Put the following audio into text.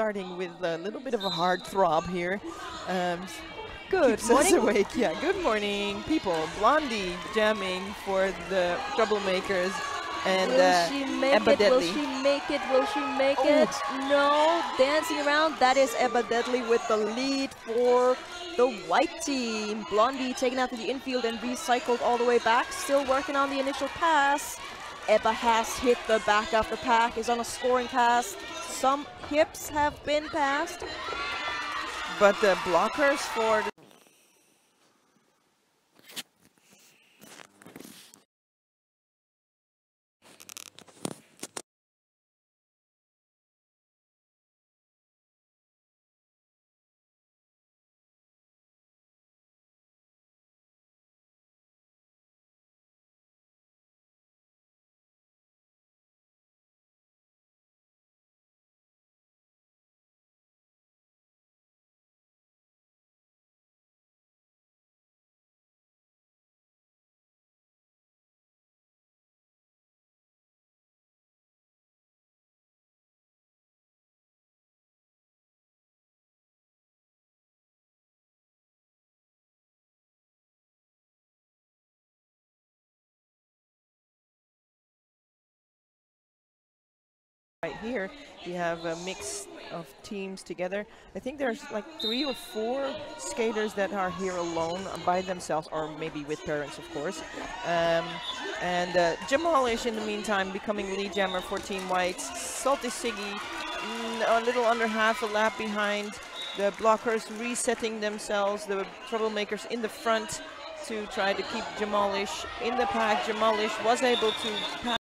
starting with a little bit of a hard throb here. Good Keeps morning. us awake. Yeah, good morning, people. Blondie jamming for the troublemakers. And Will she make Ebba it? Will Deadly. she make it? Will she make Oh. it? No, dancing around. That is Ebba Deadly with the lead for the white team. Blondie taken out to the infield and recycled all the way back. Still working on the initial pass. Ebba has hit the back of the pack, is on a scoring pass. Some hips have been passed. But the blockers for the right here, we have a mix of teams together. I think there's like 3 or 4 skaters that are here alone by themselves, or maybe with parents, of course. And Jemolish, in the meantime, becoming lead jammer for Team White. Salty Siggy, a little under half a lap behind. The blockers resetting themselves, the troublemakers in the front to try to keep Jemolish in the pack. Jemolish was able to pass